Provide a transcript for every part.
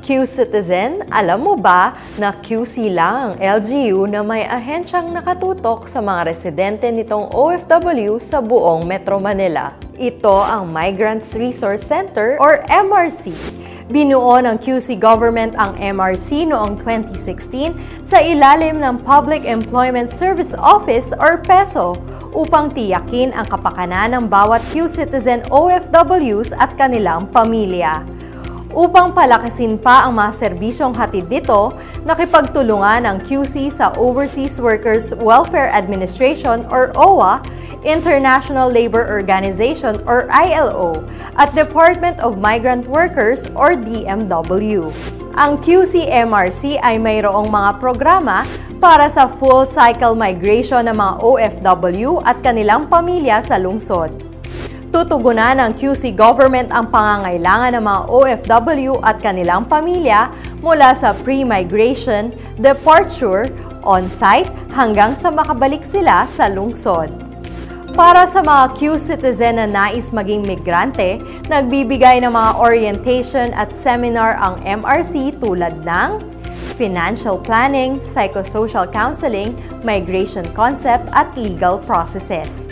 Q-Citizen, alam mo ba na QC lang ang LGU na may ahensyang nakatutok sa mga residente nitong OFW sa buong Metro Manila? Ito ang Migrants Resource Center or MRC. Binuo ng QC government ang MRC noong 2016 sa ilalim ng Public Employment Service Office or PESO upang tiyakin ang kapakanan ng bawat Q-Citizen OFWs at kanilang pamilya. Upang palakasin pa ang mga serbisyong hatid nito, nakipagtulungan ang QC sa Overseas Workers Welfare Administration or OWA, International Labor Organization or ILO, at Department of Migrant Workers or DMW. Ang QC-MRC ay mayroong mga programa para sa full cycle migration ng mga OFW at kanilang pamilya sa lungsod. Tutugunan ng QC government ang pangangailangan ng mga OFW at kanilang pamilya mula sa pre-migration, departure, on-site hanggang sa makabalik sila sa lungsod. Para sa mga Q-Citizen na nais maging migrante, nagbibigay ng mga orientation at seminar ang MRC tulad ng financial planning, psychosocial counseling, migration concept at legal processes.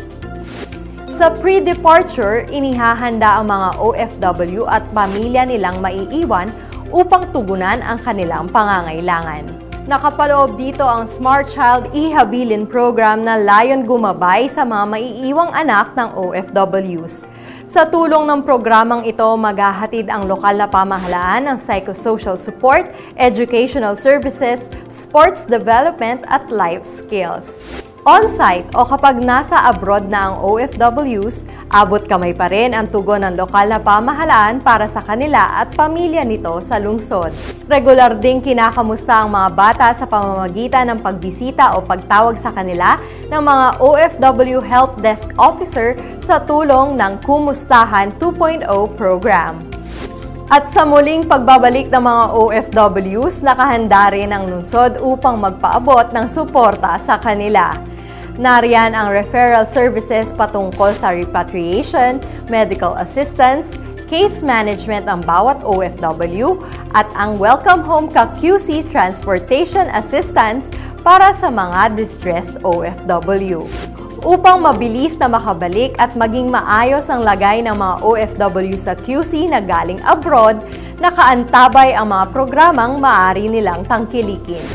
Sa pre-departure, inihahanda ang mga OFW at pamilya nilang maiiwan upang tugunan ang kanilang pangangailangan. Nakapaloob dito ang Smart Child Ihabilin program na layon gumabay sa mga maiiwang anak ng OFWs. Sa tulong ng programang ito, maghahatid ang lokal na pamahalaan ng psychosocial support, educational services, sports development at life skills. On-site o kapag nasa abroad na ang OFWs, abot kamay pa rin ang tugon ng lokal na pamahalaan para sa kanila at pamilya nito sa lungsod. Regular ding kinakamusta ang mga bata sa pamamagitan ng pagbisita o pagtawag sa kanila ng mga OFW Help Desk Officer sa tulong ng Kumustahan 2.0 program. At sa muling pagbabalik ng mga OFWs, nakahanda rin ang lungsod upang magpaabot ng suporta sa kanila. Nariyan ang referral services patungkol sa repatriation, medical assistance, case management ng bawat OFW, at ang Welcome Home ka-QC Transportation Assistance para sa mga distressed OFW. Upang mabilis na makabalik at maging maayos ang lagay ng mga OFW sa QC na galing abroad, nakaantabay ang mga programang maaari nilang tangkilikin.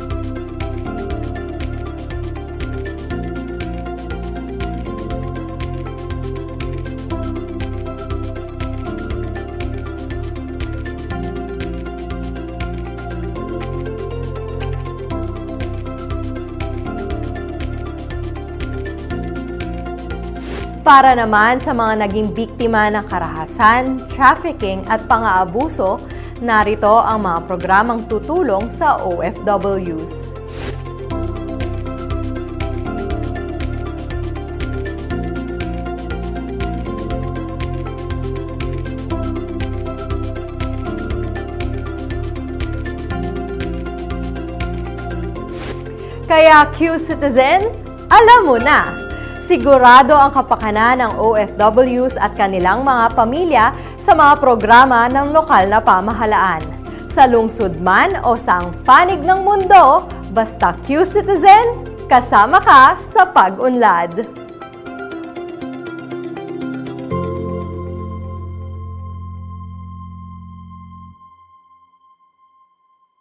Para naman sa mga naging biktima ng karahasan, trafficking at pang-aabuso, narito ang mga programang tutulong sa OFWs. Kaya Q-Citizen, alam mo na! Sigurado ang kapakanan ng OFWs at kanilang mga pamilya sa mga programa ng lokal na pamahalaan. Sa lungsod man o sa panig ng mundo, basta Q-Citizen, kasama ka sa pag-unlad.